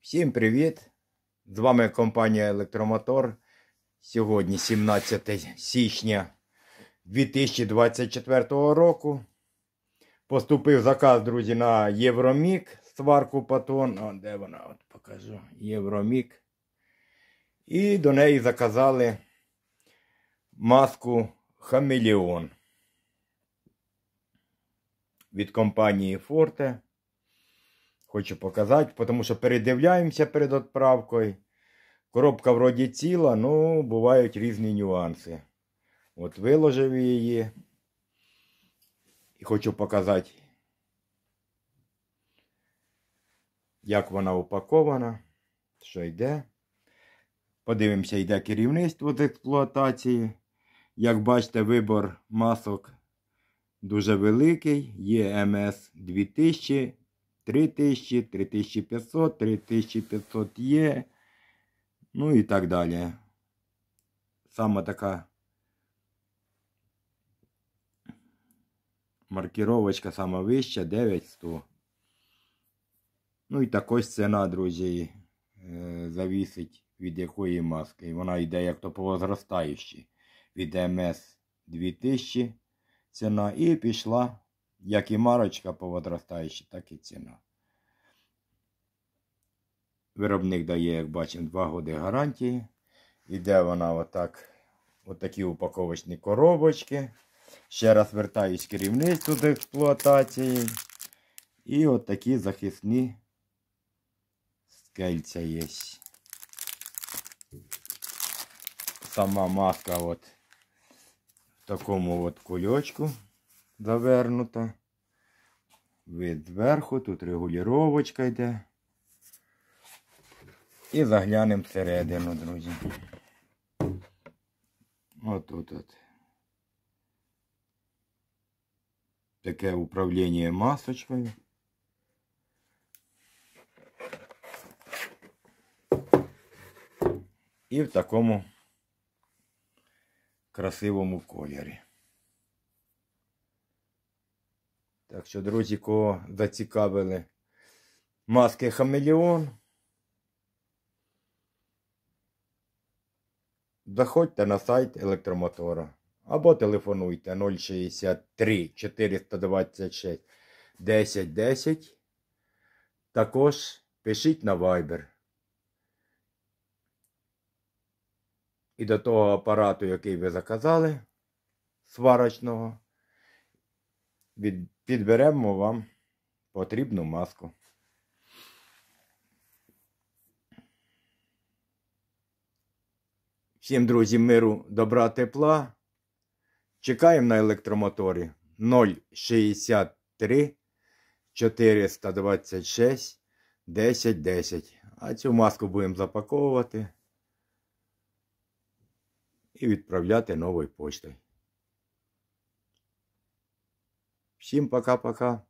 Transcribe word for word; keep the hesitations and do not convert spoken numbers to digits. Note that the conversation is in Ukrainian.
Всім привіт! З вами компанія Електромотор. Сьогодні сімнадцяте січня дві тисячі двадцять четвертого року. Поступив заказ, друзі, на Євромік сварку Патон. О, де вона? От покажу. Євромік. І до неї заказали маску Хамелеон від компанії Форте. Хочу показати, тому що передивляємося перед відправкою. Коробка вроді ціла, ну бувають різні нюанси. От виложив її. І хочу показати, як вона упакована, що йде. Подивимося, йде керівництво з експлуатації. Як бачите, вибір масок дуже великий. Є ем ес дві тисячі. три тисячі, три тисячі п'ятсот, три тисячі п'ятсот є, ну і так далі. Саме така маркіровочка сама вища, дев'ять сто. Ну і також ціна, друзі, завісить від якої маски. Вона йде як то по возростаючій. Від ем ес дві тисячі ціна і пішла. Як і марочка по возростаючій, так і ціна. Виробник дає, як бачимо, два роки гарантії. Іде вона отак, отакі упаковочні коробочки. Ще раз вертаюсь керівництву з експлуатації. І отакі захисні скельця є. Сама маска от в такому от кульочку завернута. Вид зверху, тут регулювачка йде. І заглянемо всередину, друзі. Отут от. Таке управління масочкою. І в такому красивому кольорі. Так що, друзі, кого зацікавили маски Хамелеон, заходьте на сайт Електромотора або телефонуйте нуль шістдесят три чотириста двадцять шість десять десять. Також пишіть на Viber. І до того апарату, який ви заказали, сварочного, від підберемо вам потрібну маску. Всім, друзі, миру, добра, тепла. Чекаємо на Електромоторі нуль шістдесят три чотириста двадцять шість десять десять. А цю маску будемо запаковувати і відправляти новою поштою. Всім пока-пока.